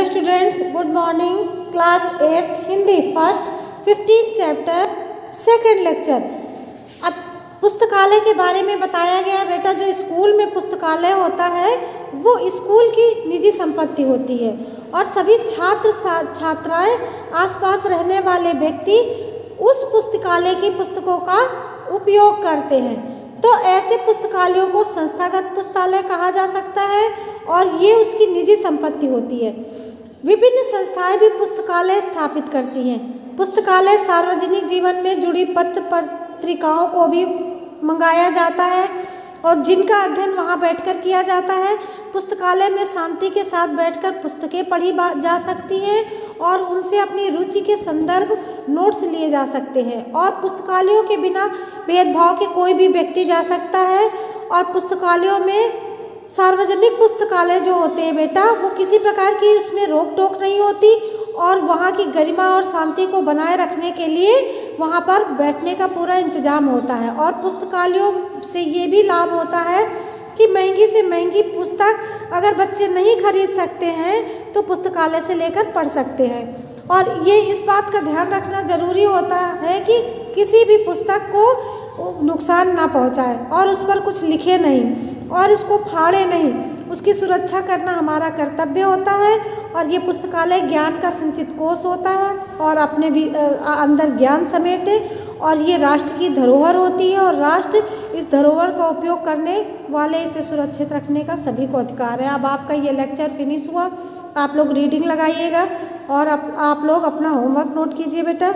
Students, good morning. Class 8 Hindi first 15 chapter second lecture. अब पुस्तकालय के बारे में बताया गया बेटा। जो स्कूल में पुस्तकालय होता है वो स्कूल की निजी संपत्ति होती है और सभी छात्र छात्राएं आसपास रहने वाले व्यक्ति उस पुस्तकालय की पुस्तकों का उपयोग करते हैं। तो ऐसे पुस्तकालयों को संस्थागत पुस्तकालय कहा जा सकता है और ये उसकी निजी संपत्ति होती है। विभिन्न संस्थाएं भी पुस्तकालय स्थापित करती हैं। पुस्तकालय सार्वजनिक जीवन में जुड़ी पत्र पत्रिकाओं को भी मंगाया जाता है और जिनका अध्ययन वहां बैठकर किया जाता है। पुस्तकालय में शांति के साथ बैठकर पुस्तकें पढ़ी जा सकती हैं और उनसे अपनी रुचि के संदर्भ नोट्स लिए जा सकते हैं। और पुस्तकालयों के बिना भेदभाव के कोई भी व्यक्ति जा सकता है। और पुस्तकालयों में सार्वजनिक पुस्तकालय जो होते हैं बेटा, वो किसी प्रकार की उसमें रोक टोक नहीं होती और वहाँ की गरिमा और शांति को बनाए रखने के लिए वहाँ पर बैठने का पूरा इंतजाम होता है। और पुस्तकालयों से ये भी लाभ होता है कि महंगी से महंगी पुस्तक अगर बच्चे नहीं खरीद सकते हैं तो पुस्तकालय से लेकर पढ़ सकते हैं। और ये इस बात का ध्यान रखना ज़रूरी होता है कि किसी भी पुस्तक को नुकसान ना पहुंचाए और उस पर कुछ लिखे नहीं और इसको फाड़े नहीं। उसकी सुरक्षा करना हमारा कर्तव्य होता है। और ये पुस्तकालय ज्ञान का संचित कोष होता है और अपने भी अंदर ज्ञान समेटे। और ये राष्ट्र की धरोहर होती है और राष्ट्र इस धरोहर का उपयोग करने वाले इसे सुरक्षित रखने का सभी को अधिकार है। अब आपका ये लेक्चर फिनिश हुआ। आप लोग रीडिंग लगाइएगा और आप लोग अपना होमवर्क नोट कीजिए बेटा।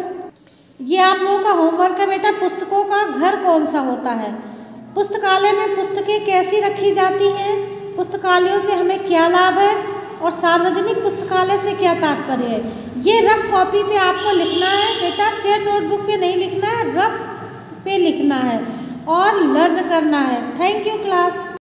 ये आप लोगों का होमवर्क है बेटा। पुस्तकों का घर कौन सा होता है, पुस्तकालय में पुस्तकें कैसी रखी जाती हैं, पुस्तकालयों से हमें क्या लाभ है और सार्वजनिक पुस्तकालय से क्या तात्पर्य है। ये रफ कॉपी पे आपको लिखना है बेटा, फिर नोटबुक पे नहीं लिखना है, रफ पे लिखना है और लर्न करना है। Thank you class.